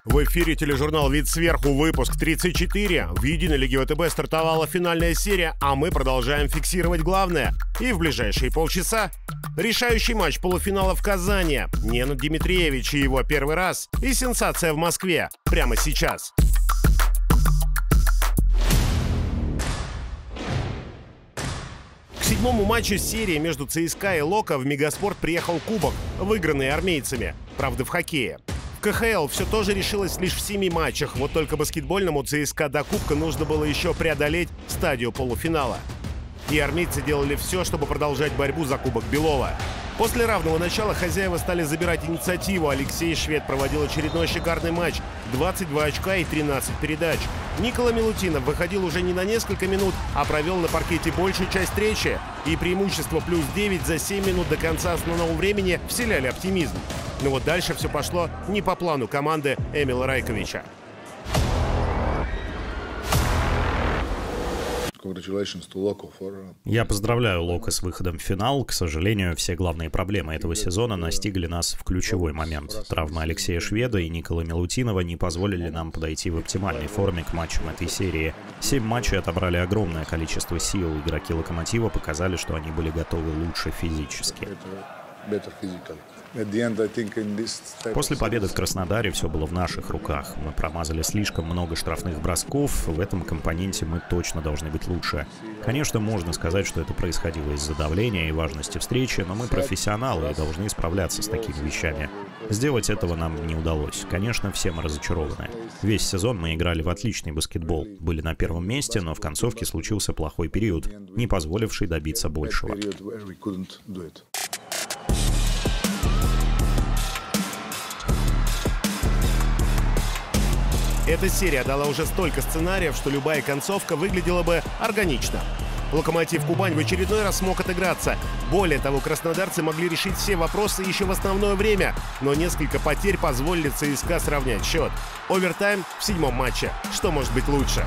В эфире тележурнал «Вид сверху», выпуск 34. В единой лиге ВТБ стартовала финальная серия, а мы продолжаем фиксировать главное. И в ближайшие полчаса решающий матч полуфинала в Казани. Ненад Дмитриевич и его первый раз. И сенсация в Москве. Прямо сейчас. К седьмому матчу серии между ЦСКА и Локо в Мегаспорт приехал кубок, выигранный армейцами. Правда, в хоккее. В КХЛ все тоже решилось лишь в 7 матчах. Вот только баскетбольному ЦСКА до кубка нужно было еще преодолеть стадию полуфинала. И армейцы делали все, чтобы продолжать борьбу за Кубок Белова. После равного начала хозяева стали забирать инициативу. Алексей Швед проводил очередной шикарный матч. 22 очка и 13 передач. Никола Милутинов выходил уже не на несколько минут, а провел на паркете большую часть встречи. И преимущество плюс 9 за 7 минут до конца основного времени вселяли оптимизм. Но вот дальше все пошло не по плану команды Эмила Райковича. Я поздравляю Локо с выходом в финал. К сожалению, все главные проблемы этого сезона настигли нас в ключевой момент. Травмы Алексея Шведа и Николы Милутинова не позволили нам подойти в оптимальной форме к матчам этой серии. 7 матчей отобрали огромное количество сил. Игроки Локомотива показали, что они были готовы лучше физически. После победы в Краснодаре все было в наших руках. Мы промазали слишком много штрафных бросков. В этом компоненте мы точно должны быть лучше. Конечно, можно сказать, что это происходило из-за давления и важности встречи, но мы профессионалы и должны справляться с такими вещами. Сделать этого нам не удалось. Конечно, все мы разочарованы. Весь сезон мы играли в отличный баскетбол. Были на первом месте, но в концовке случился плохой период, не позволивший добиться большего. Эта серия дала уже столько сценариев, что любая концовка выглядела бы органично. Локомотив Кубань в очередной раз смог отыграться. Более того, краснодарцы могли решить все вопросы еще в основное время, но несколько потерь позволили ЦСКА сравнять счет. Овертайм в 7-м матче. Что может быть лучше?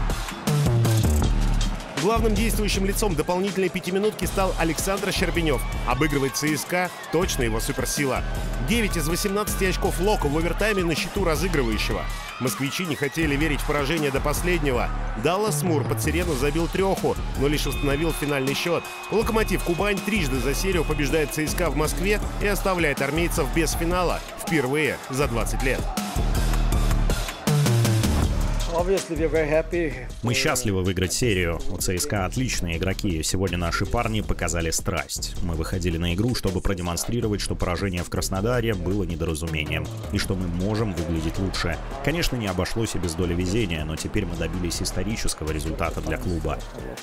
Главным действующим лицом дополнительной пятиминутки стал Александр Щербинев. Обыгрывает ЦСКА точно его суперсила. 9 из 18 очков Локо в овертайме на счету разыгрывающего. Москвичи не хотели верить в поражение до последнего. Даллас Мур под сирену забил треху, но лишь установил финальный счет. Локомотив Кубань трижды за серию побеждает ЦСКА в Москве и оставляет армейцев без финала. Впервые за 20 лет. Мы счастливы выиграть серию. У ЦСКА отличные игроки. Сегодня наши парни показали страсть. Мы выходили на игру, чтобы продемонстрировать, что поражение в Краснодаре было недоразумением. И что мы можем выглядеть лучше. Конечно, не обошлось и без доли везения, но теперь мы добились исторического результата для клуба.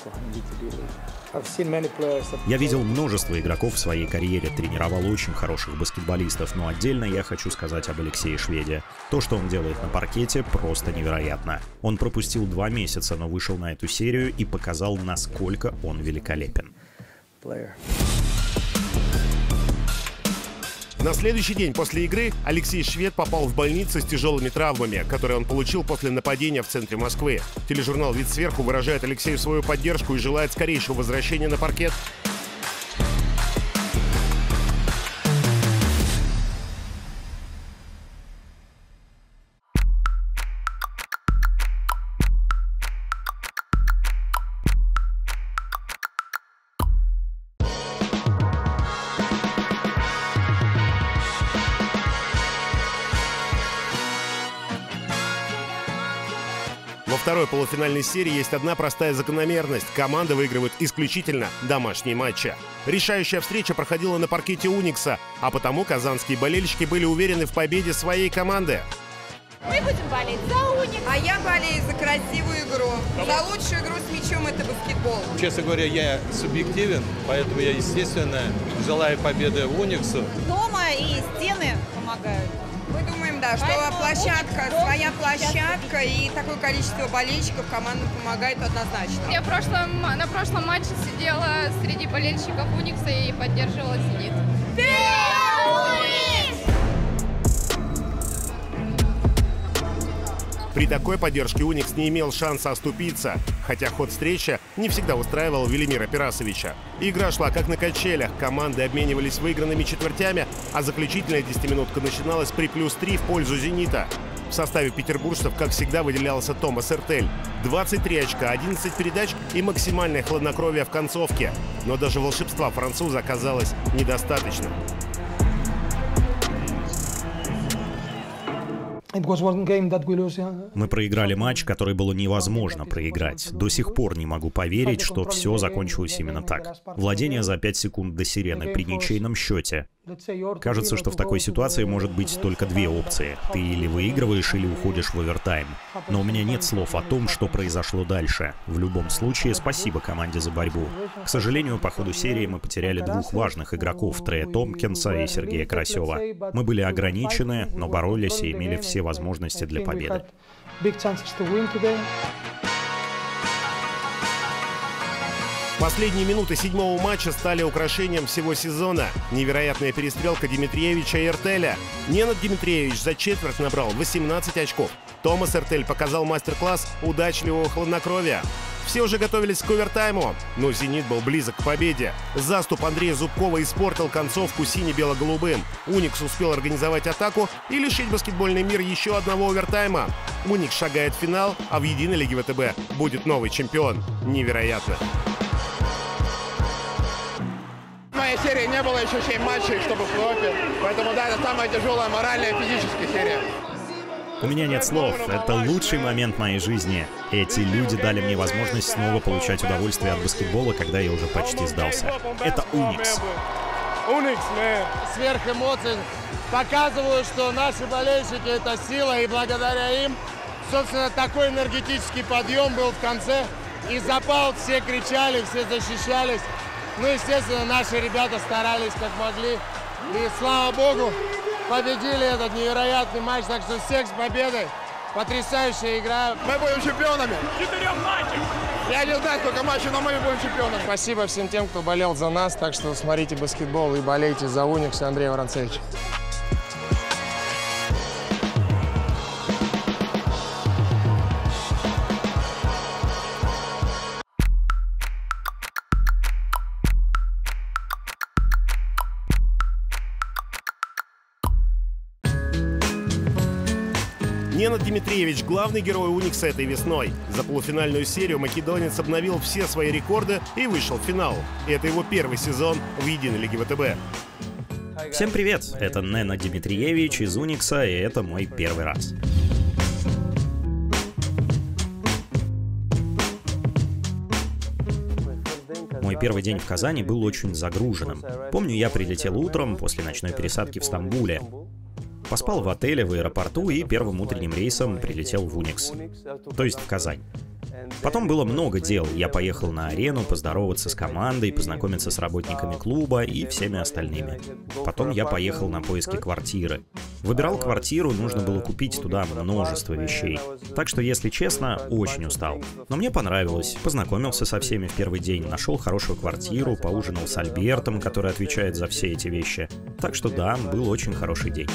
Я видел множество игроков в своей карьере, тренировал очень хороших баскетболистов, но отдельно я хочу сказать об Алексее Шведе. То, что он делает на паркете, просто невероятно. Он пропустил 2 месяца, но вышел на эту серию и показал, насколько он великолепен. На следующий день после игры Алексей Швед попал в больницу с тяжелыми травмами, которые он получил после нападения в центре Москвы. Тележурнал «Вид сверху» выражает Алексею свою поддержку и желает скорейшего возвращения на паркет. Во второй полуфинальной серии есть одна простая закономерность. Команда выигрывает исключительно домашние матчи. Решающая встреча проходила на паркете «Уникса», а потому казанские болельщики были уверены в победе своей команды. Мы будем болеть за «Уникс». А я болею за красивую игру. За лучшую игру с мячом — это баскетбол. Честно говоря, я субъективен, поэтому я, естественно, желаю победы «Униксу». Дома и стены помогают. Мы думаем, да, что площадка, своя площадка и такое количество болельщиков командам помогает однозначно. Я на прошлом матче сидела среди болельщиков «Уникса» и поддерживала «Зенит». При такой поддержке «Уникс» не имел шанса оступиться, хотя ход встречи не всегда устраивал Велимира Пирасовича. Игра шла как на качелях, команды обменивались выигранными четвертями, а заключительная 10-минутка начиналась при +3 в пользу «Зенита». В составе петербуржцев, как всегда, выделялся Томас Эртель. 23 очка, 11 передач и максимальное хладнокровие в концовке. Но даже волшебства француза оказалось недостаточно. Мы проиграли матч, который было невозможно проиграть. До сих пор не могу поверить, что все закончилось именно так. Владение за 5 секунд до сирены при ничейном счете. Кажется, что в такой ситуации может быть только две опции. Ты или выигрываешь, или уходишь в овертайм. Но у меня нет слов о том, что произошло дальше. В любом случае, спасибо команде за борьбу. К сожалению, по ходу серии мы потеряли двух важных игроков, Трея Томпкинса и Сергея Карасева. Мы были ограничены, но боролись и имели все возможности для победы. Последние минуты 7-го матча стали украшением всего сезона. Невероятная перестрелка Димитриевича и Эртеля. Ненад Димитриевич за четверть набрал 18 очков. Томас Эртель показал мастер-класс удачливого хладнокровия. Все уже готовились к овертайму, но «Зенит» был близок к победе. Заступ Андрея Зубкова испортил концовку сине-бело-голубым. «Уникс» успел организовать атаку и лишить баскетбольный мир еще одного овертайма. «Уникс» шагает в финал, а в единой лиге ВТБ будет новый чемпион. Невероятно. В моей серии не было еще 7 матчей, чтобы в плей-оффе. Поэтому да, это самая тяжелая моральная и физическая серия. У меня нет слов. Это лучший момент моей жизни. Эти люди дали мне возможность снова получать удовольствие от баскетбола, когда я уже почти сдался. Это «Уникс». Сверх эмоций. Показываю, что наши болельщики — это сила, и благодаря им, собственно, такой энергетический подъем был в конце. И запал, все кричали, все защищались. Ну, естественно, наши ребята старались как могли. И, слава богу, победили этот невероятный матч. Так что всех с победой. Потрясающая игра. Мы будем чемпионами. 4 матчей. Я не знаю, сколько матчей, но мы будем чемпионами. Спасибо всем тем, кто болел за нас. Так что смотрите баскетбол и болейте за «Уникс» и Андрея Воронцевича. Ненад Димитриевич – главный герой «Уникса» этой весной. За полуфинальную серию македонец обновил все свои рекорды и вышел в финал. Это его первый сезон в единой лиге ВТБ. Всем привет! Это Ненад Димитриевич из «Уникса», и это мой первый раз. Мой первый день в Казани был очень загруженным. Помню, я прилетел утром после ночной пересадки в Стамбуле. Поспал в отеле в аэропорту и первым утренним рейсом прилетел в «Уникс», то есть в Казань. Потом было много дел. Я поехал на арену поздороваться с командой, познакомиться с работниками клуба и всеми остальными. Потом я поехал на поиски квартиры. Выбирал квартиру, нужно было купить туда множество вещей. Так что, если честно, очень устал. Но мне понравилось. Познакомился со всеми в первый день, нашел хорошую квартиру, поужинал с Альбертом, который отвечает за все эти вещи. Так что да, был очень хороший день.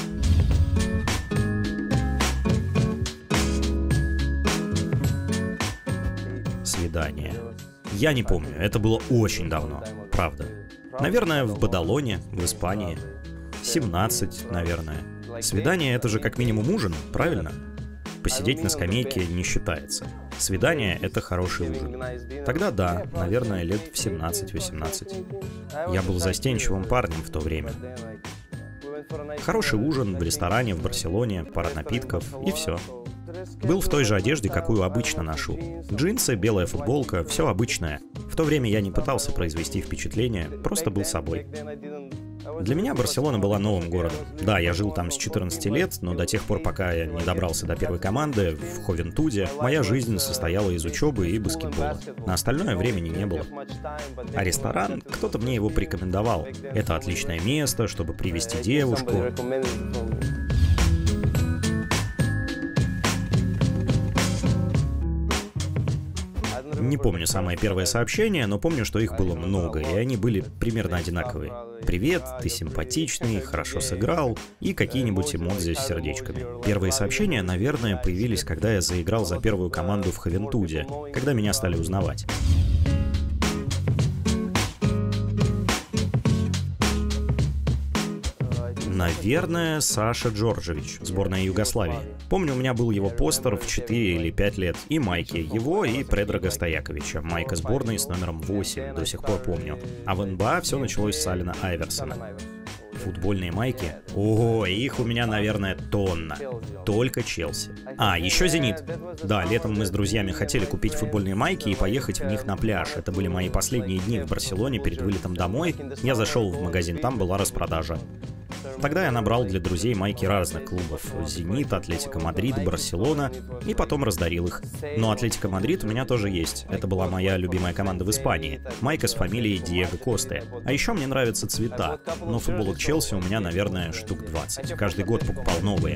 Свидание. Я не помню, это было очень давно, правда. Наверное, в Бадалоне, в Испании. 17, наверное. Свидание — это же как минимум ужин, правильно? Посидеть на скамейке не считается. Свидание — это хороший ужин. Тогда да, наверное, лет в 17-18. Я был застенчивым парнем в то время. Хороший ужин в ресторане в Барселоне, пара напитков и все. Был в той же одежде, какую обычно ношу. Джинсы, белая футболка, все обычное. В то время я не пытался произвести впечатление, просто был собой. Для меня Барселона была новым городом. Да, я жил там с 14 лет, но до тех пор, пока я не добрался до первой команды в Ховентуде, моя жизнь состояла из учебы и баскетбола. На остальное времени не было. А ресторан, кто-то мне его порекомендовал. Это отличное место, чтобы привести девушку. Не помню самое первое сообщение, но помню, что их было много, и они были примерно одинаковые. «Привет, ты симпатичный, хорошо сыграл» и какие-нибудь эмодзи с сердечками. Первые сообщения, наверное, появились, когда я заиграл за первую команду в Ховентуде, когда меня стали узнавать. Наверное, Саша Джорджевич, сборная Югославии. Помню, у меня был его постер в 4 или 5 лет, и майки его, и Предрага Стояковича. Майка сборной с номером 8, до сих пор помню. А в НБА все началось с Алена Айверсона. Футбольные майки? Ого, их у меня, наверное, тонна. Только Челси. А, еще «Зенит». Да, летом мы с друзьями хотели купить футбольные майки и поехать в них на пляж. Это были мои последние дни в Барселоне перед вылетом домой. Я зашел в магазин, там была распродажа. Тогда я набрал для друзей майки разных клубов. «Зенит», «Атлетико Мадрид», «Барселона», и потом раздарил их. Но «Атлетико Мадрид» у меня тоже есть. Это была моя любимая команда в Испании. Майка с фамилией Диего Косте. А еще мне нравятся цвета. Но футболок Челси у меня, наверное, штук 20. Каждый год покупал новые.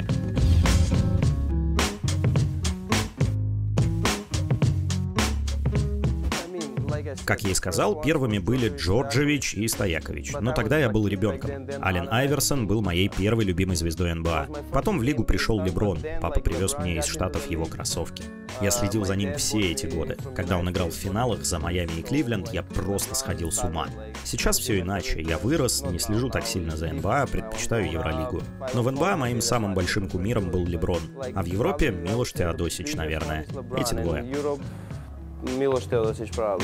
Как я и сказал, первыми были Джорджевич и Стоякович. Но тогда я был ребенком. Ален Айверсон был моей первой любимой звездой НБА. Потом в лигу пришел Леброн. Папа привез мне из Штатов его кроссовки. Я следил за ним все эти годы. Когда он играл в финалах за Майами и Кливленд, я просто сходил с ума. Сейчас все иначе. Я вырос, не слежу так сильно за НБА, предпочитаю Евролигу. Но в НБА моим самым большим кумиром был Леброн. А в Европе Милош Теодосич, наверное. Эти двое. Милош Теодосич, правда.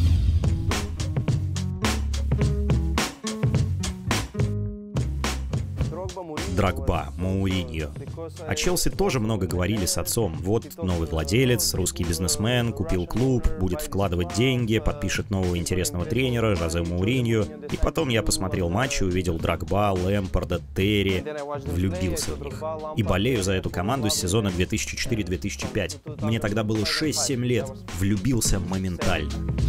Дрогба, Мауриньо. О Челси тоже много говорили с отцом. Вот новый владелец, русский бизнесмен, купил клуб, будет вкладывать деньги, подпишет нового интересного тренера, Жозе Мауриньо. И потом я посмотрел матч и увидел Дрогба, Лэмпарда, Терри. Влюбился в них. И болею за эту команду с сезона 2004-2005. Мне тогда было 6-7 лет. Влюбился моментально.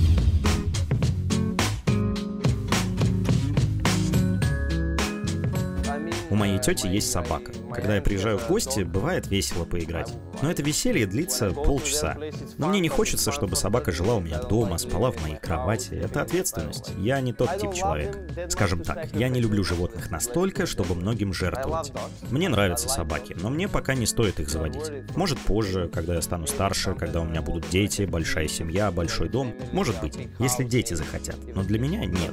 У моей тети есть собака. Когда я приезжаю в гости, бывает весело поиграть. Но это веселье длится полчаса. Но мне не хочется, чтобы собака жила у меня дома, спала в моей кровати. Это ответственность. Я не тот тип человека. Скажем так, я не люблю животных настолько, чтобы многим жертвовать. Мне нравятся собаки, но мне пока не стоит их заводить. Может, позже, когда я стану старше, когда у меня будут дети, большая семья, большой дом. Может быть, если дети захотят. Но для меня нет.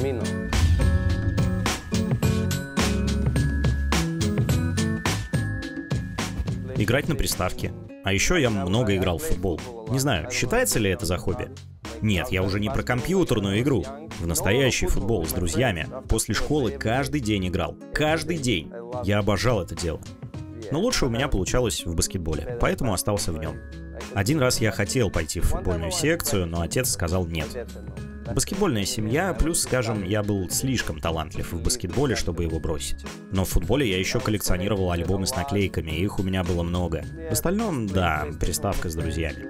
Играть на приставке. А еще я много играл в футбол. Не знаю, считается ли это за хобби? Нет, я уже не про компьютерную игру. В настоящий футбол с друзьями. После школы каждый день играл. Каждый день. Я обожал это дело. Но лучше у меня получалось в баскетболе, поэтому остался в нем. Один раз я хотел пойти в футбольную секцию, но отец сказал нет. Баскетбольная семья, плюс, скажем, я был слишком талантлив в баскетболе, чтобы его бросить. Но в футболе я еще коллекционировал альбомы с наклейками, их у меня было много. В остальном, да, приставка с друзьями.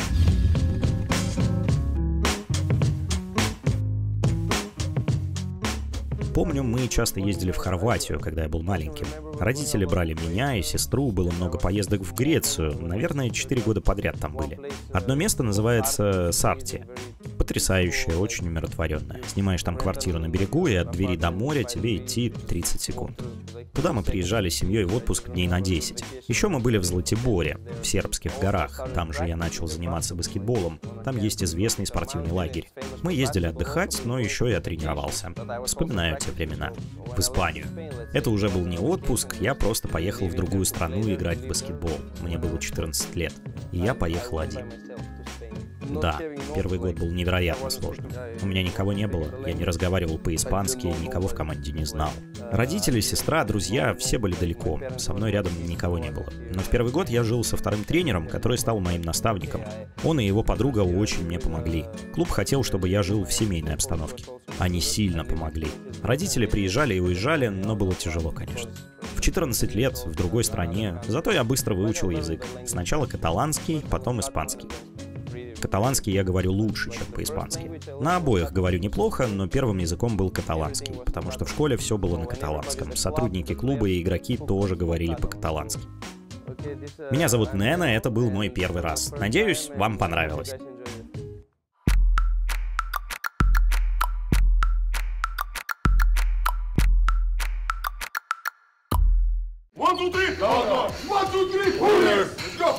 Помню, мы часто ездили в Хорватию, когда я был маленьким. Родители брали меня и сестру, было много поездок в Грецию, наверное, 4 года подряд там были. Одно место называется Сарти. Потрясающее, очень умиротворенное. Снимаешь там квартиру на берегу, и от двери до моря тебе идти 30 секунд. Туда мы приезжали с семьей в отпуск дней на 10. Еще мы были в Златиборе, в Сербских горах. Там же я начал заниматься баскетболом. Там есть известный спортивный лагерь. Мы ездили отдыхать, но еще я тренировался. Вспоминаю те времена. В Испанию. Это уже был не отпуск, я просто поехал в другую страну играть в баскетбол. Мне было 14 лет. И я поехал один. Да, первый год был невероятно сложным. У меня никого не было, я не разговаривал по-испански, никого в команде не знал. Родители, сестра, друзья, все были далеко, со мной рядом никого не было. Но в первый год я жил со вторым тренером, который стал моим наставником. Он и его подруга очень мне помогли. Клуб хотел, чтобы я жил в семейной обстановке. Они сильно помогли. Родители приезжали и уезжали, но было тяжело, конечно. В 14 лет, в другой стране, зато я быстро выучил язык. Сначала каталанский, потом испанский. Каталанский я говорю лучше, чем по-испански. На обоих говорю неплохо, но первым языком был каталанский, потому что в школе все было на каталанском. Сотрудники клуба и игроки тоже говорили по-каталански. Меня зовут Нена, это был мой первый раз. Надеюсь, вам понравилось. One, two, three. One, two, three. Let's go.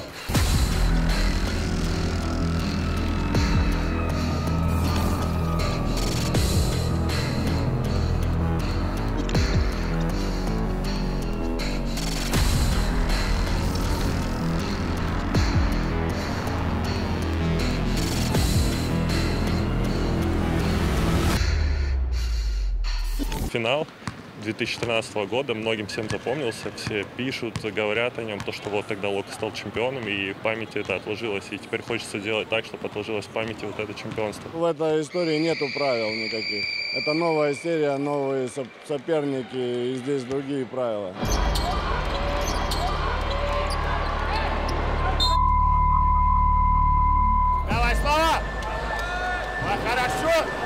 Финал 2013 года многим всем запомнился, все пишут, говорят о нем, то, что вот тогда Лока стал чемпионом, и в памяти это отложилось, и теперь хочется сделать так, чтобы отложилось в памяти вот это чемпионство. В этой истории нету правил никаких. Это новая серия, новые соперники, и здесь другие правила. Давай, Слава! Хорошо!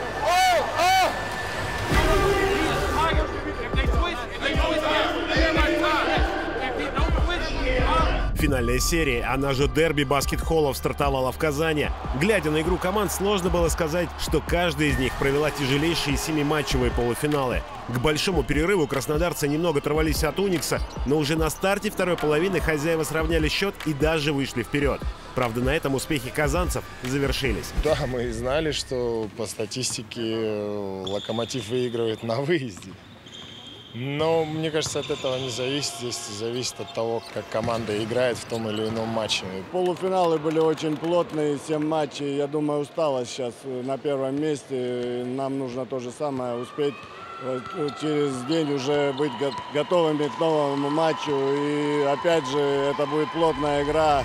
Финальная серия, она же дерби баскет-холлов, стартовала в Казани. Глядя на игру команд, сложно было сказать, что каждая из них провела тяжелейшие 7-матчевые полуфиналы. К большому перерыву краснодарцы немного оторвались от Уникса, но уже на старте второй половины хозяева сравняли счет и даже вышли вперед. Правда, на этом успехи казанцев завершились. Да, мы знали, что по статистике Локомотив выигрывает на выезде. Но, мне кажется, от этого не зависит. Здесь зависит от того, как команда играет в том или ином матче. Полуфиналы были очень плотные, 7 матчей. Я думаю, усталость сейчас на первом месте. Нам нужно то же самое успеть через день уже быть готовыми к новому матчу. И опять же, это будет плотная игра.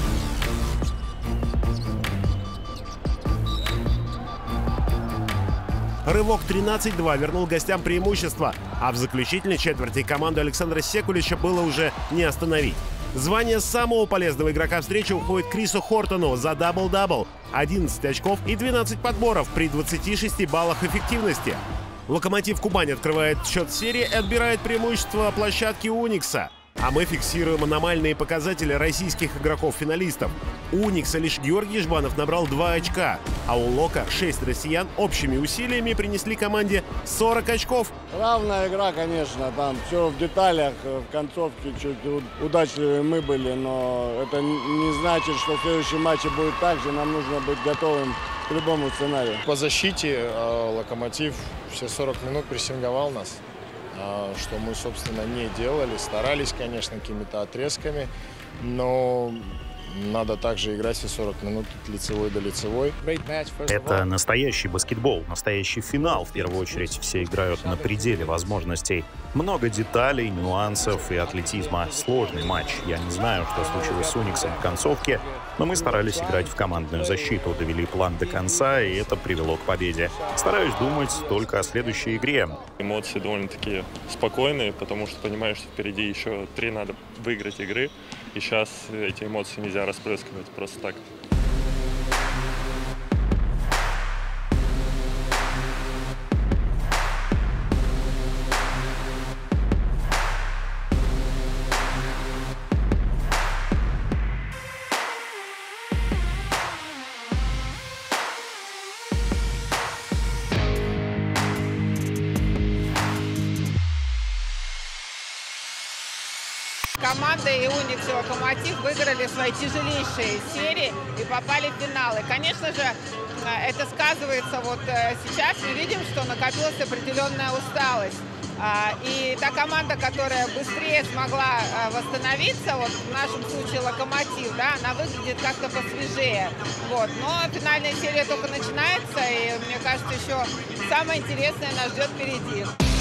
Рывок 13-2 вернул гостям преимущество, а в заключительной четверти команду Александра Секулича было уже не остановить. Звание самого полезного игрока встречи уходит Крису Хортону за дабл-дабл, 11 очков и 12 подборов при 26 баллах эффективности. Локомотив Кубань открывает счет серии и отбирает преимущество площадки Уникса. А мы фиксируем аномальные показатели российских игроков-финалистов. У Уникса лишь Георгий Жбанов набрал 2 очка, а у Лока 6 россиян общими усилиями принесли команде 40 очков. Равная игра, конечно, там все в деталях, в концовке чуть удачливее мы были, но это не значит, что в следующем матче будет так же, нам нужно быть готовым к любому сценарию. По защите Локомотив все 40 минут прессинговал нас. Что мы, собственно, не делали. Старались, конечно, какими-то отрезками, но надо также играть все 40 минут от лицевой до лицевой. Это настоящий баскетбол, настоящий финал. В первую очередь все играют на пределе возможностей. Много деталей, нюансов и атлетизма. Сложный матч. Я не знаю, что случилось с Униксом в концовке, но мы старались играть в командную защиту, довели план до конца, и это привело к победе. Стараюсь думать только о следующей игре. Эмоции довольно-таки спокойные, потому что понимаешь, что впереди еще 3 надо выиграть игры, и сейчас эти эмоции нельзя распрыскивать просто так. Команда и Уникс, и Локомотив выиграли свои тяжелейшие серии и попали в финалы. Конечно же, это сказывается вот сейчас. Мы видим, что накопилась определенная усталость. И та команда, которая быстрее смогла восстановиться, вот в нашем случае Локомотив, да, она выглядит как-то посвежее. Вот. Но финальная серия только начинается, и мне кажется, еще самое интересное нас ждет впереди.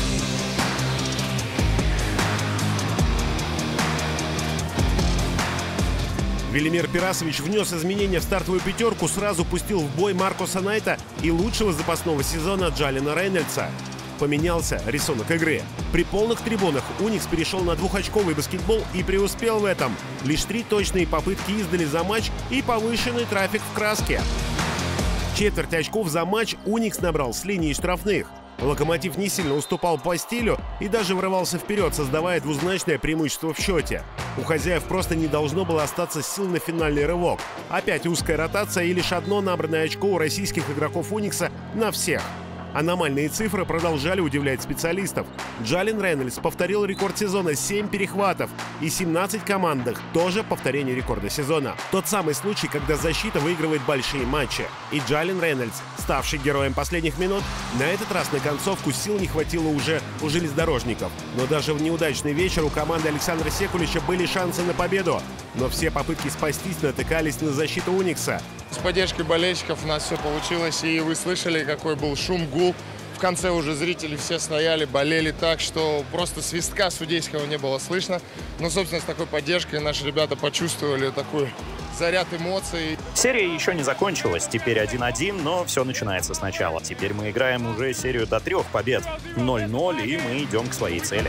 Велимир Пирасович внес изменения в стартовую пятерку, сразу пустил в бой Маркуса Найта и лучшего запасного сезона Джалина Рейнольдса. Поменялся рисунок игры. При полных трибунах Уникс перешел на двухочковый баскетбол и преуспел в этом. Лишь 3 точные попытки издали за матч и повышенный трафик в краске. Четверть очков за матч Уникс набрал с линии штрафных. Локомотив не сильно уступал по стилю и даже врывался вперед, создавая двузначное преимущество в счете. У хозяев просто не должно было остаться сил на финальный рывок. Опять узкая ротация и лишь одно набранное очко у российских игроков Уникса на всех. Аномальные цифры продолжали удивлять специалистов. Джалин Рейнольдс повторил рекорд сезона — 7 перехватов и 17 командных, тоже повторение рекорда сезона. Тот самый случай, когда защита выигрывает большие матчи. И Джалин Рейнольдс, ставший героем последних минут, на этот раз на концовку сил не хватило уже у железнодорожников. Но даже в неудачный вечер у команды Александра Секулича были шансы на победу. Но все попытки спастись натыкались на защиту Уникса. С поддержкой болельщиков у нас все получилось, и вы слышали, какой был шум, гул В конце уже зрители все стояли, болели так, что просто свистка судейского не было слышно. Но, собственно, с такой поддержкой наши ребята почувствовали такой заряд эмоций. Серия еще не закончилась, теперь 1-1, но все начинается сначала. Теперь мы играем уже серию до 3 побед. 0-0, и мы идем к своей цели.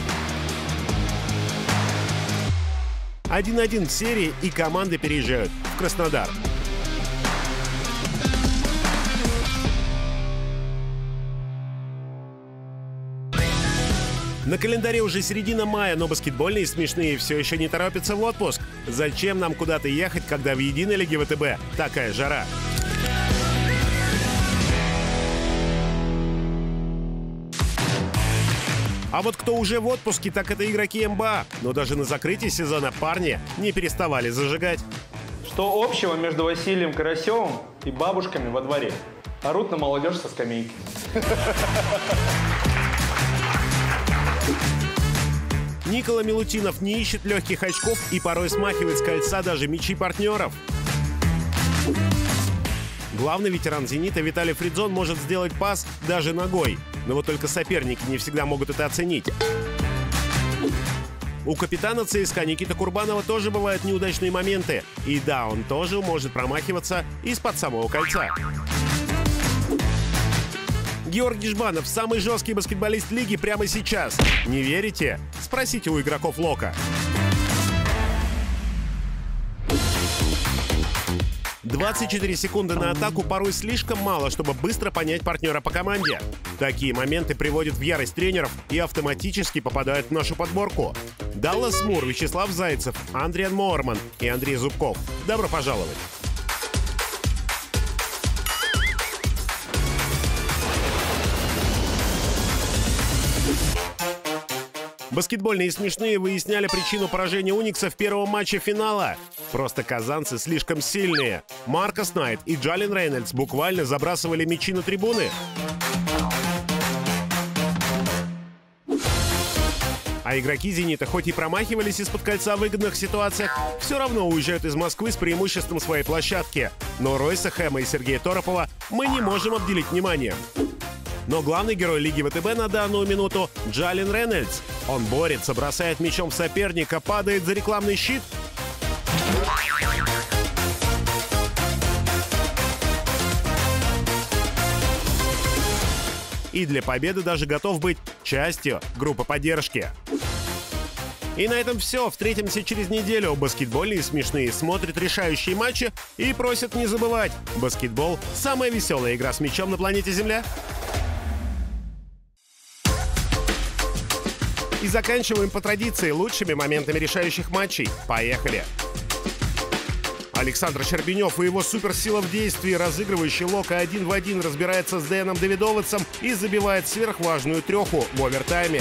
1-1 в серии, и команды переезжают в Краснодар. На календаре уже середина мая, но баскетбольные смешные все еще не торопятся в отпуск. Зачем нам куда-то ехать, когда в единой лиге ВТБ такая жара? А вот кто уже в отпуске, так это игроки НБА. Но даже на закрытии сезона парни не переставали зажигать. Что общего между Василием Карасевым и бабушками во дворе? Орут на молодежь со скамейки. Никола Милутинов не ищет легких очков и порой смахивает с кольца даже мячи партнеров. Главный ветеран «Зенита» Виталий Фридзон может сделать пас даже ногой. Но вот только соперники не всегда могут это оценить. У капитана ЦСКА Никиты Курбанова тоже бывают неудачные моменты. И да, он тоже может промахиваться из-под самого кольца. Георгий Жбанов – самый жесткий баскетболист лиги прямо сейчас. Не верите? Спросите у игроков Лока. 24 секунды на атаку порой слишком мало, чтобы быстро понять партнера по команде. Такие моменты приводят в ярость тренеров и автоматически попадают в нашу подборку. Даллас Мур, Вячеслав Зайцев, Андриан Моорман и Андрей Зубков. Добро пожаловать! Баскетбольные смешные выясняли причину поражения Уникса в первом матче финала. Просто казанцы слишком сильные. Маркос Найт и Джален Рейнольдс буквально забрасывали мячи на трибуны. А игроки «Зенита» хоть и промахивались из-под кольца в выгодных ситуациях, все равно уезжают из Москвы с преимуществом своей площадки. Но Ройса Хэма и Сергея Торопова мы не можем обделить вниманием. Но главный герой Лиги ВТБ на данную минуту – Джален Рейнольдс. Он борется, бросает мячом в соперника, падает за рекламный щит. И для победы даже готов быть частью группы поддержки. И на этом все. Встретимся через неделю. Баскетбольные смешные смотрят решающие матчи и просят не забывать. Баскетбол – самая веселая игра с мячом на планете Земля. И заканчиваем по традиции лучшими моментами решающих матчей. Поехали! Александр Щербинев и его суперсила в действии, разыгрывающий Лока 1 в 1, разбирается с Дэном Давидовицем и забивает сверхважную треху в овертайме.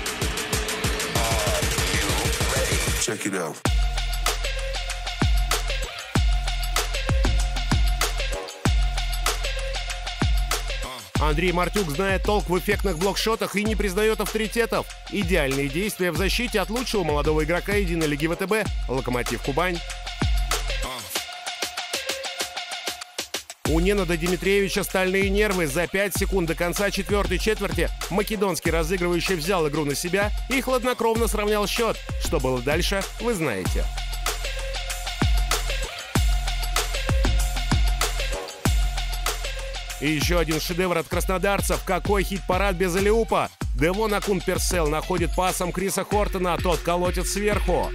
Андрей Мартюк знает толк в эффектных блокшотах и не признает авторитетов. Идеальные действия в защите от лучшего молодого игрока единой лиги ВТБ «Локомотив Кубань». У Ненада Димитриевича стальные нервы. За 5 секунд до конца четвертой четверти македонский разыгрывающий взял игру на себя и хладнокровно сравнял счет. Что было дальше, вы знаете. И еще один шедевр от краснодарцев. Какой хит-парад без алиупа! Девон Акун-Персел находит пасом Криса Хортона, а тот колотит сверху.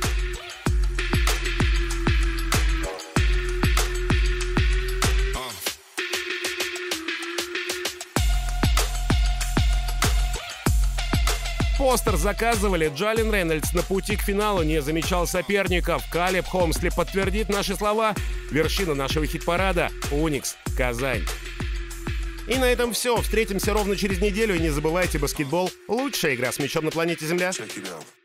Постер заказывали. Джален Рейнольдс на пути к финалу не замечал соперников. Калеб Холмсли подтвердит наши слова. Вершина нашего хит-парада – Уникс, Казань. И на этом все. Встретимся ровно через неделю. И не забывайте, баскетбол – лучшая игра с мячом на планете Земля.